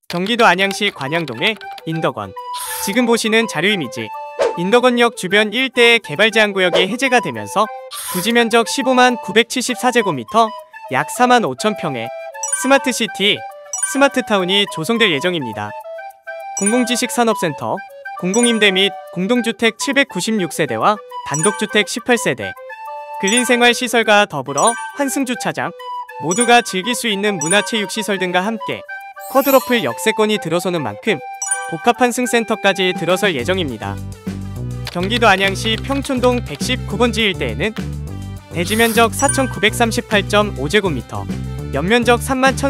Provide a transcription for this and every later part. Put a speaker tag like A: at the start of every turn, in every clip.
A: 경기도 안양시 관양동의 인덕원. 지금 보시는 자료 이미지. 인덕원역 주변 일대의 개발 제한구역이 해제가 되면서 부지 면적 15만 974제곱미터, 약 4만 5천 평의 스마트시티, 스마트타운이 조성될 예정입니다. 공공지식산업센터, 공공임대 및 공동주택 796세대와 단독주택 18세대, 근린생활시설과 더불어 환승주차장, 모두가 즐길 수 있는 문화체육시설 등과 함께 쿼드러플 역세권이 들어서는 만큼 복합한 승센터까지 들어설 예정입니다. 경기도 안양시 평촌동 119번지 일대에는 대지면적 4,938.5제곱미터, 연면적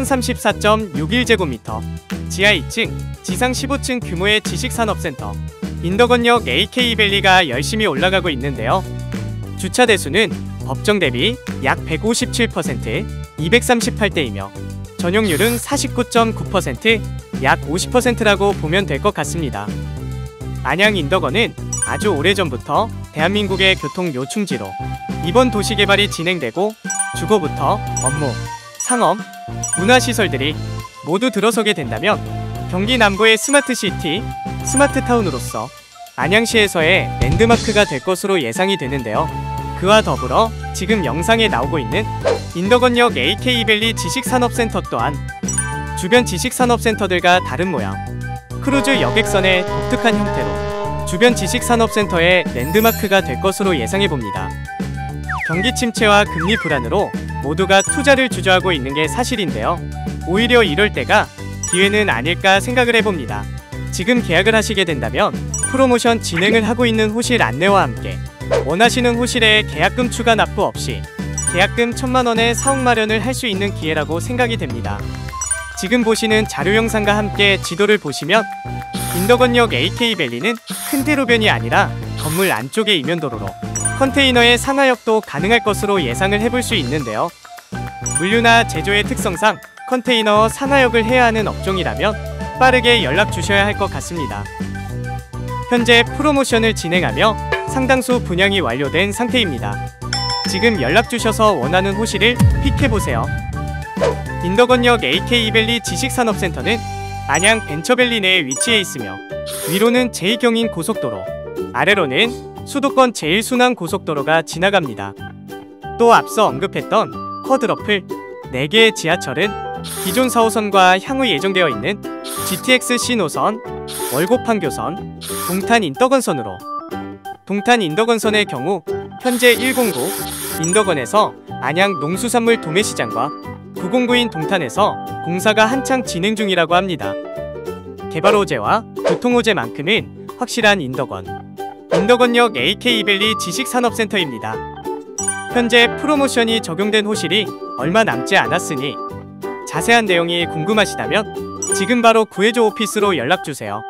A: 31,034.61제곱미터, 지하 2층, 지상 15층 규모의 지식산업센터 인덕원역 AK밸리가 열심히 올라가고 있는데요. 주차 대수는 법정 대비 약 157%, 238대이며 전용률은 49.9%, 약 50%라고 보면 될 것 같습니다. 안양 인덕원은 아주 오래전부터 대한민국의 교통 요충지로 이번 도시개발이 진행되고 주거부터 업무, 상업, 문화시설들이 모두 들어서게 된다면 경기 남부의 스마트시티, 스마트타운으로서 안양시에서의 랜드마크가 될 것으로 예상이 되는데요. 그와 더불어 지금 영상에 나오고 있는 인덕원역 AK밸리 지식산업센터 또한 주변 지식산업센터들과 다른 모양, 크루즈 여객선의 독특한 형태로 주변 지식산업센터의 랜드마크가 될 것으로 예상해봅니다. 경기 침체와 금리 불안으로 모두가 투자를 주저하고 있는 게 사실인데요. 오히려 이럴 때가 기회는 아닐까 생각을 해봅니다. 지금 계약을 하시게 된다면 프로모션 진행을 하고 있는 호실 안내와 함께 원하시는 호실에 계약금 추가 납부 없이 계약금 1,000만원의 사옥 마련을 할 수 있는 기회라고 생각이 됩니다. 지금 보시는 자료 영상과 함께 지도를 보시면 인덕원역 AK밸리는 큰 대로변이 아니라 건물 안쪽의 이면도로로 컨테이너의 상하역도 가능할 것으로 예상을 해볼 수 있는데요. 물류나 제조의 특성상 컨테이너 상하역을 해야 하는 업종이라면 빠르게 연락 주셔야 할 것 같습니다. 현재 프로모션을 진행하며 상당수 분양이 완료된 상태입니다. 지금 연락 주셔서 원하는 호실을 픽해보세요. 인덕원역 AK밸리 지식산업센터는 안양 벤처밸리 내에 위치해 있으며 위로는 제2경인 고속도로, 아래로는 수도권 제1순환 고속도로가 지나갑니다. 또 앞서 언급했던 쿼드러플 4개의 지하철은 기존 4호선과 향후 예정되어 있는 GTX-C 노선, 월곡판교선, 동탄-인덕원선으로 동탄-인덕원선의 경우 현재 109 인덕원에서 안양 농수산물 도매시장과 909인 동탄에서 공사가 한창 진행 중이라고 합니다. 개발 호재와 교통 호재만큼은 확실한 인덕원역 AK밸리 지식산업센터입니다. 현재 프로모션이 적용된 호실이 얼마 남지 않았으니 자세한 내용이 궁금하시다면 지금 바로 구해줘 오피스로 연락주세요.